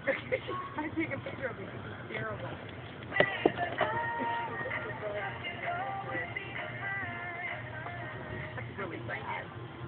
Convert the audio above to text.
I take a picture of it. It's terrible. That's really sad.